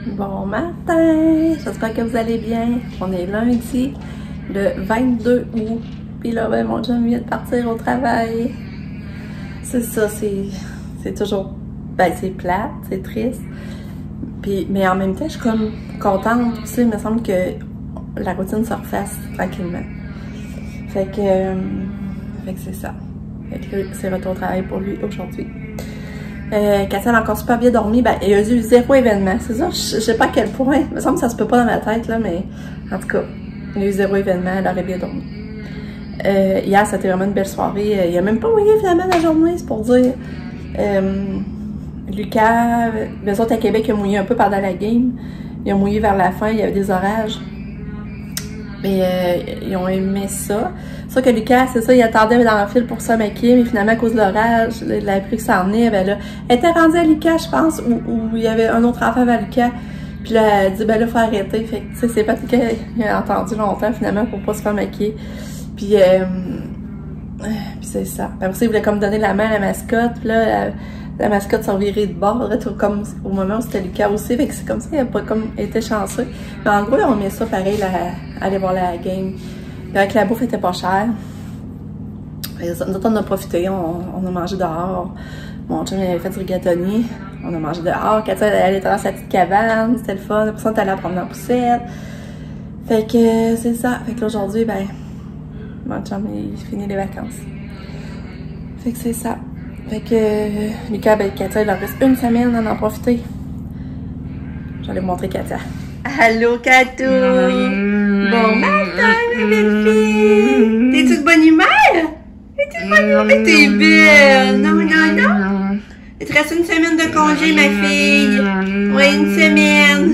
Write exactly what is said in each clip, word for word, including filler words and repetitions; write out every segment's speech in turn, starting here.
Bon matin, j'espère que vous allez bien. On est lundi, le vingt-deux août. Puis là, ben, mon chum vient de partir au travail. C'est ça, c'est toujours... Ben, c'est plate, c'est triste. Puis, mais en même temps, je suis comme contente. Tu sais, il me semble que la routine se refasse tranquillement. Fait que... Euh, fait que c'est ça. Fait que c'est retour au travail pour lui aujourd'hui. Euh, Katia a encore super bien dormi. Ben, il y a eu zéro événement. C'est ça, je, je sais pas à quel point. Il me semble que ça se peut pas dans ma tête, là, mais en tout cas, il y a eu zéro événement. Elle aurait bien dormi. Euh, hier, c'était vraiment une belle soirée. Il n'y a même pas mouillé finalement la journée, c'est pour dire. Euh, Lucas, les autres à Québec, ils ont mouillé un peu pendant la game. Ils ont mouillé vers la fin, il y avait des orages. Mais euh, ils ont aimé ça. Sauf que Lucas, c'est ça, il attendait dans le fil pour se maquiller, mais finalement, à cause de l'orage, la pluie qui s'en venait, ben là, elle était rendue à Lucas, je pense, où, où il y avait un autre enfant à Lucas. Puis là, elle a dit, ben là, faut arrêter. Fait que, tu sais, c'est pas qu'il a attendu longtemps, finalement, pour pas se faire maquiller. Puis, euh, puis c'est ça. Après ça, il voulait comme donner la main à la mascotte. Puis là, la, la mascotte s'en virait de bord, là, tout comme au moment où c'était Lucas aussi. Fait que c'est comme ça, il n'a pas comme été chanceux. Mais en gros, on met ça pareil, là, à aller voir la game. Puis avec la bouffe, elle était pas chère. Nous autres, on a profité, on, on a mangé dehors. Mon chum, il avait fait du rigatoni. On a mangé dehors. Katia, elle était dans sa petite cabane. C'était le fun. Après ça, on est allé prendre la poussette. Fait que c'est ça. Fait que aujourd'hui, ben, mon chum, il finit les vacances. Fait que c'est ça. Fait que euh, Lucas, ben, Katia, il leur reste une semaine à en profiter. J'allais vous montrer Katia. Allô, Katou! Mmh. Bon matin, ma belle fille! T'es-tu de bonne humeur? T'es-tu de bonne humeur? Mais t'es belle! Non, non, non! Il te reste une semaine de congé, ma fille! Ouais, une semaine!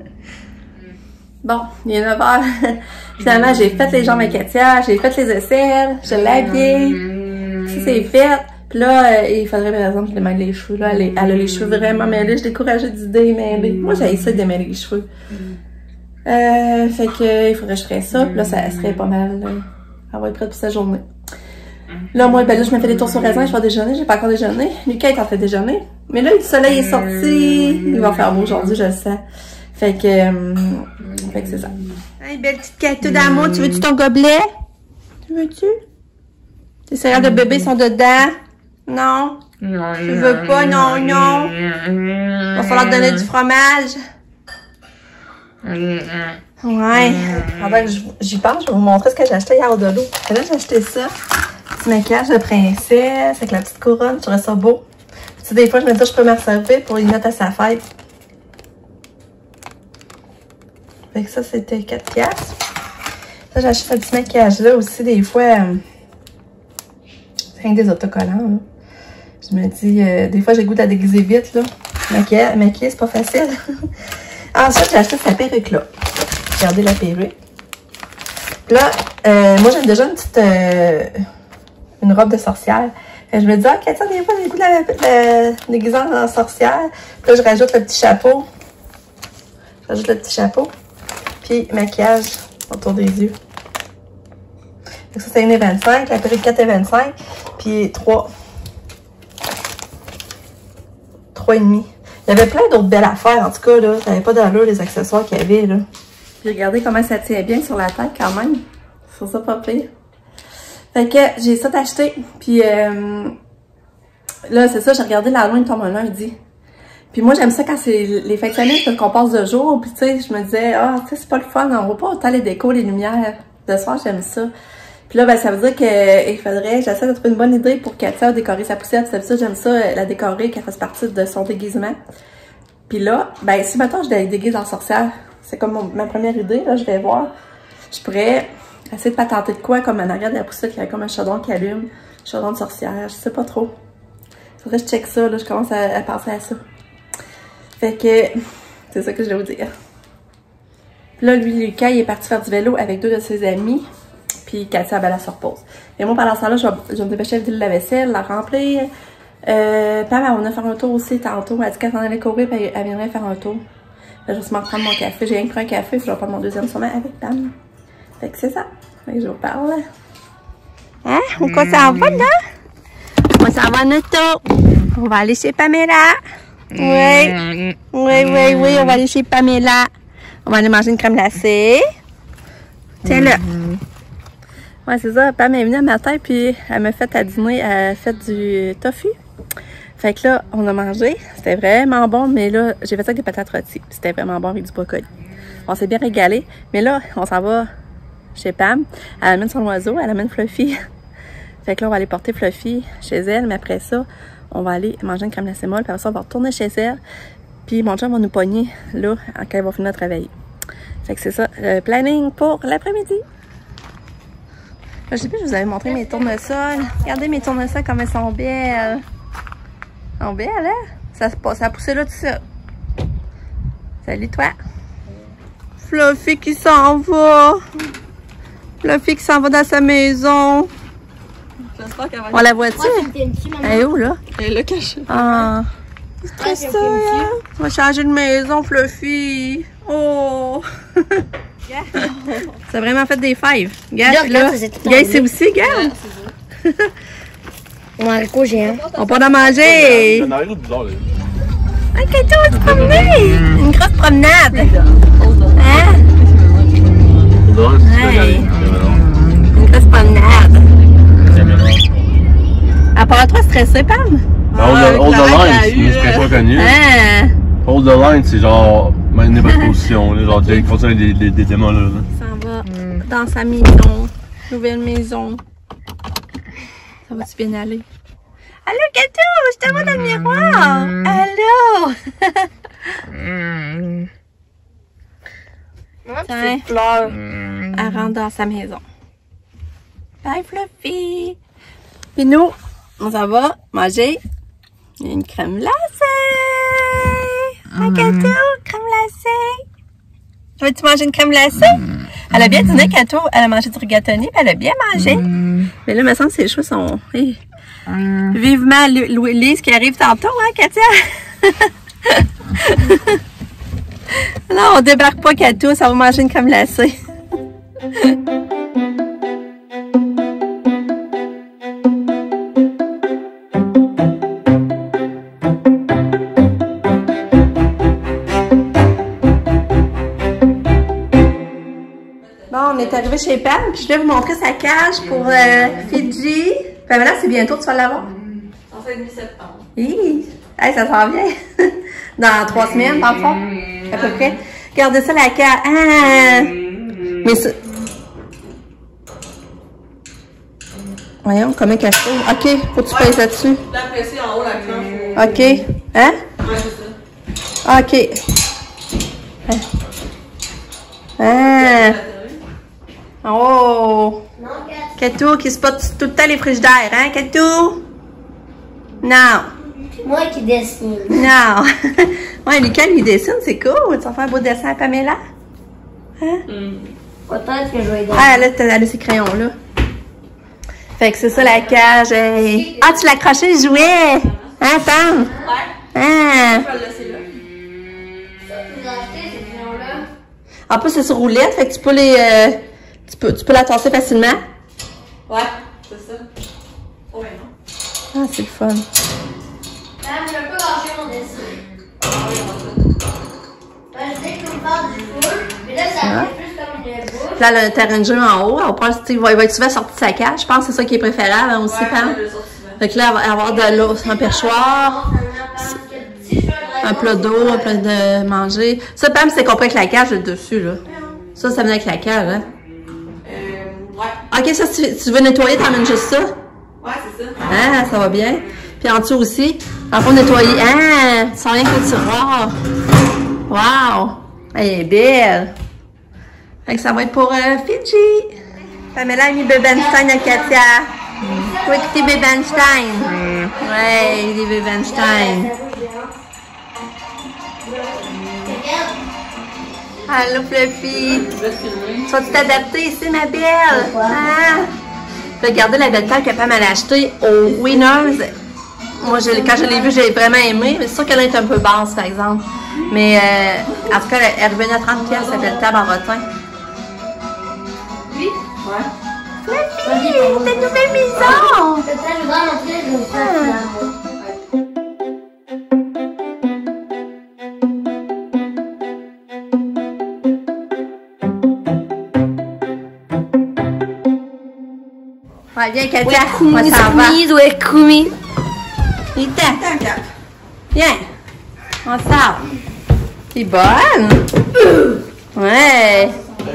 Bon, il est neuf heures. Finalement, j'ai fait les jambes à Katia, j'ai fait les aisselles, je l'ai habillée. Ça, c'est fait. Puis là, euh, il faudrait, par exemple, je lui mêle les cheveux. Là, elle, est, elle a les cheveux vraiment mêlés. Je décourageais d'idées mêlées. Moi, j'ai essayé de démêler les cheveux. Euh, fait que, il faudrait que je ferais ça. Puis là, ça serait pas mal. Là. Elle va être prête pour sa journée. Là, moi, ben là, je me fais des tours sur raisin. Je vais déjeuner. J'ai pas encore déjeuné. Lucas est en train de déjeuner. Mais là, le soleil est sorti. Il va faire beau aujourd'hui, je le sens. Fait que, euh, fait que c'est ça. Hey, belle petite Katou d'amour. Tu veux-tu ton gobelet? Tu veux-tu? Tes céréales de bébé sont dedans. Non? Non, tu veux pas? Non, non. Il va falloir te donner du fromage. Ouais. Avant que j'y pense, je vais vous montrer ce que j'ai acheté hier au dodo. Et là, j'ai acheté ça. Petit maquillage de princesse avec la petite couronne. Je trouvais ça beau. Tu sais, des fois, je me dis, je peux me servir pour y mettre à sa fête. Fait que ça, c'était quatre piastres. Ça, j'ai acheté ce petit maquillage-là aussi, des fois. Euh, c'est rien que des autocollants, là. Je me dis, euh, des fois, j'ai le goût de la déguiser vite, là. Maquiller, maquiller c'est pas facile. Ensuite, j'ai acheté cette perruque-là. Regardez la perruque. Là, euh, moi, j'ai déjà une petite... Euh, une robe de sorcière. Et je me dis, ah, Katia, des fois, j'ai le goût de la, la, la déguiser en sorcière. Puis là, je rajoute le petit chapeau. Je rajoute le petit chapeau. Puis, maquillage autour des yeux. Donc ça, c'est un et vingt-cinq. La perruque quatre et vingt-cinq. Puis, trois. trois et demi. Il y avait plein d'autres belles affaires, en tout cas, là. Ça n'avait pas d'allure, les accessoires qu'il y avait, là. Puis regardez comment ça tient bien sur la tête, quand même. Je trouve ça pas pire. Fait que j'ai ça d'acheter. Puis euh, là, c'est ça, j'ai regardé l'Halloween tombe un lundi. Puis moi, j'aime ça quand c'est les fêtes de famille, parce qu'on passe de jour. Puis tu sais, je me disais, ah, tu sais, c'est pas le fun. On voit pas autant les décos, les lumières. De soir, j'aime ça. Puis là, ben, ça veut dire qu'il faudrait, j'essaie de trouver une bonne idée pour Katia décorer sa poussette. C'est ça, j'aime ça, la décorer, qu'elle fasse partie de son déguisement. Puis là, ben, si maintenant je la déguise en sorcière, c'est comme mon, ma première idée, là, je vais voir. Je pourrais essayer de patenter de quoi, comme en arrière de la poussette, il y a comme un chaudron qui allume, un chaudron de sorcière, je sais pas trop. Faudrait que je check ça, là, je commence à, à penser à ça. Fait que, c'est ça que je vais vous dire. Puis là, lui, Lucas, il est parti faire du vélo avec deux de ses amis. Puis Katia, ben, elle se repose. Et moi, pendant ce temps-là, je vais, je vais me dépêcher à vider la vaisselle, la remplir. Euh, Pam, elle va faire un tour aussi tantôt. Elle a dit qu'elle s'en allait courir, puis elle viendrait faire un tour. Là, je vais sûrement prendre mon café. J'ai rien que pris un café, puis je vais prendre mon deuxième sûrement avec Pam. Fait que c'est ça. Fait que je vous parle. Hein? Où qu'on s'en va, là? On s'en va en auto. On va aller chez Pamela. Oui. Oui, oui, oui. On va aller chez Pamela. On va aller manger une crème glacée. Tiens-le. Ouais, c'est ça. Pam est venue un matin, puis elle m'a fait à dîner, elle a fait du tofu. Fait que là, on a mangé. C'était vraiment bon, mais là, j'ai fait ça avec des patates rôties. C'était vraiment bon avec du brocoli. On s'est bien régalé. Mais là, on s'en va chez Pam. Elle amène son oiseau, elle amène Fluffy. Fait que là, on va aller porter Fluffy chez elle, mais après ça, on va aller manger une crème glacée molle, puis après ça, on va retourner chez elle. Puis mon chum va nous pogner, là, quand il va finir de travailler. Fait que c'est ça, le planning pour l'après-midi. Je sais plus, je vous avais montré mes tournesols. Regardez mes tournesols comme elles sont belles. Elles sont belles, hein? Ça, ça a poussé là tout ça. Salut toi. Fluffy qui s'en va. Fluffy qui s'en va dans sa maison. On la voit-tu? Elle est où là? Elle est là cachée. Ah. C'est ça, hein? On va changer de maison, Fluffy. Oh! Ça a vraiment fait des fives. Regarde, là. Regarde ici aussi, regarde. On a un haricot géant. On part de manger. Ah, Kato, on va se promener. Une grosse promenade. Hein? Hey. Une grosse promenade. À part toi, stressé, Pam? Hold the line, c'est une expression connue. Hold the line, c'est genre maintenir votre position, là, genre il faut ça des, des, des démons là. Ça s'en va mm. dans sa maison, nouvelle maison. Ça va-tu bien aller? Allô, Kato, je te vois dans le miroir. Mm. Allô? mm. Tiens, pleure. Mm. Elle rentre dans sa maison. Bye, Fluffy. Puis nous, on s'en va manger une crème glacée. Un gâteau, crème glacée. Veux-tu manger une crème glacée? Mm. Elle a bien dîné, Kato. Elle a mangé du rigatoni, puis elle a bien mangé. Mm. Mais là, il me semble que ses cheveux sont... Hey. Mm. Vivement Louise qui arrive tantôt, hein, Katia? Non, on débarque pas, Kato. Ça va manger une crème glacée. On est arrivé chez Pam, puis je vais vous montrer sa cage pour euh, Fidji. Pamela, c'est bientôt, tu vas l'avoir? En fin de septembre. Oui, hey, ça s'en vient. Dans trois semaines, dans le fond, à peu près. Regardez ça, la cage. Ah! Mais ça... Voyons, comment qu'elle fait? OK, faut que tu pèses là-dessus. Là, presser en haut, la cranche. OK. Hein? Ouais, c'est ça. OK. Ah! Oh! Kato qui spotte tout le temps les frigidaires, hein, Kato? Non! Moi qui dessine. Non! Ouais, Lucas, lui dessine, c'est cool. Tu vas faire un beau dessin à Pamela? Hein? Mm. Peut-être que je vais aider. Ah, elle a, elle a ses crayons-là. Fait que c'est ça la cage. Hey. Ah, tu l'as accroché le jouet! Hein, Pam? Ouais. Hein? Je vais le laisser là. Ça, tu nous as acheté ces crayons-là? En plus, c'est sur roulette, fait que tu peux les... Euh, tu, peux, tu peux la tasser facilement. Ouais, c'est ça. Oh, mais non. Ah, c'est le fun. Madame, je peux lâcher mon dessin. Ah oui, on va ça. Ben, je sais que tu me parles du feu, mais là, ça Ouais. fait plus comme une bouche. Là, elle a un terrain de jeu en haut. On pense, il va, il va être souvent sorti de sa cage. Je pense que c'est ça qui est préférable hein, aussi, Ouais, Pam. je le sors souvent. Fait que là, elle va avoir de l'eau, un perchoir, un plat d'eau, un plat de manger. Ça, Pam, c'est compris avec la cage le dessus, là. Ça, ça venait avec la cage, hein. Euh, ouais. OK, ça, si tu, tu veux nettoyer, t'emmènes juste ça. Ouais, c'est ça. Ah, ça va bien. Puis en dessous aussi, dans le fond, nettoyer. Ah, sans rien que le tiroir. Wow! Elle est belle. Fait que ça va être pour euh, Fidji. Pamela a mis Bebenstein à Katia. Faut écouter Bebenstein. Ouais, il est Bebenstein. Allô, Fluffy. Je vais te filmer. Tu vas-tu t'adapter ici, ma belle? Ah. Regardez la belle paire que Pam a achetée au Winners. Moi, je, quand je l'ai vue, j'ai vraiment aimé. Mais c'est sûr qu'elle est un peu basse, par exemple. Mais euh, en tout cas, elle revenait à trente pièces. Elle s'appelle table en rotin. Oui? Ouais. Fluffy, ta nouvelle maison! Peut-être que je vais montrer, je vais vous faire Ouais, viens, Katia. Moi, ça va. Viens. Viens. On sort. T'es bonne? Ouais.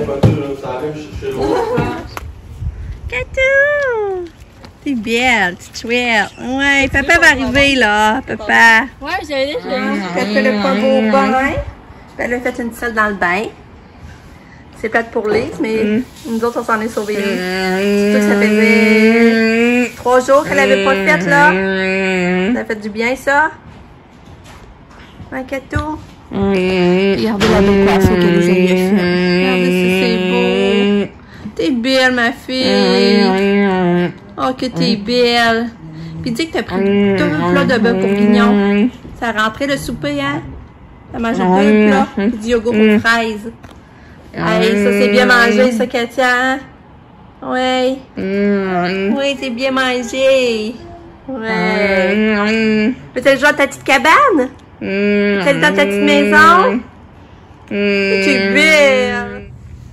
Katou! T'es belle, t'es chouette. Ouais, papa va arriver là, papa. Ouais, j'ai dit, Elle fait le pas beau bain. Elle a fait une selle dans le bain. C'est plate pour Lise, mais mm. nous autres, on s'en est sauvés. Mm. Ça faisait trois jours qu'elle avait pas fait, là. Ça a fait du bien, ça. Un Katou. Regardez la belle coiffure que vous avez fait. Regardez si c'est beau. T'es belle, ma fille. Oh, que t'es belle. Puis dis que t'as pris deux plats de bœuf bourguignon. Ça a rentré le souper, hein? T'as mangé deux plats. Puis du yogourt aux fraises. Hey, ça c'est bien mangé, ça, Katia. Hein? Ouais. Oui, c'est bien mangé. Ouais. Peut-être genre ta petite cabane? Peut-être dans ta petite maison? Tu es belle.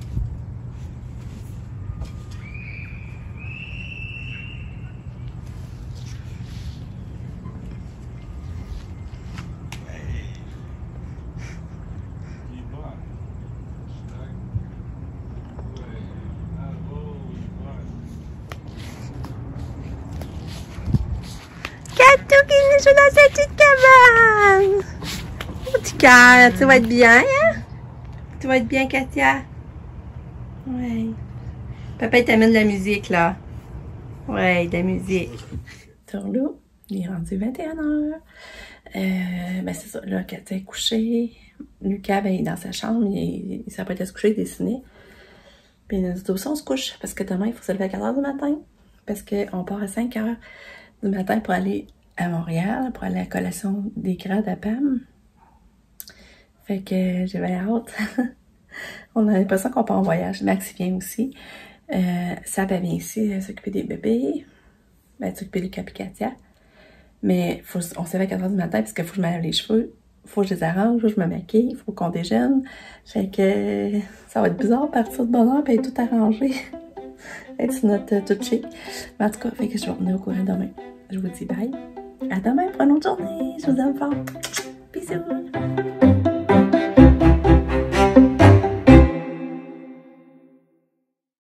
Katou qui joue dans cette petite cabane. Oh, petit cœur, tu vas être bien, hein? Tu vas être bien, Katia? Ouais. Papa, il t'amène de la musique, là. Ouais, de la musique. Tourlou, il est rendu vingt et une heures. Euh, ben, c'est ça, là, Katia est couchée. Lucas, ben, il est dans sa chambre. Il, il s'apprête à se coucher, il dessinait. Puis nous aussi, on se couche parce que demain, il faut se lever à quatre heures du matin. Parce qu'on part à cinq heures du matin pour aller à Montréal, pour aller à la collation des grades à P A M. Fait que j'avais hâte. On a l'impression qu'on part en voyage. Max vient aussi. Euh, Sab vient ici s'occuper des bébés. Ben, s'occuper de Lucas et Katia. Mais faut, on se lève à quatre heures du matin parce qu'il faut que je me lave les cheveux. Faut que je les arrange, faut que je me maquille, faut qu'on déjeune. Fait que ça va être bizarre de partir de bonne heure et être tout arrangé. Être sur notre euh, tout chic. Mais en tout cas, fait que je vais revenir au courant demain. Je vous dis bye. À demain pour une autre journée. Je vous aime fort. Bisous.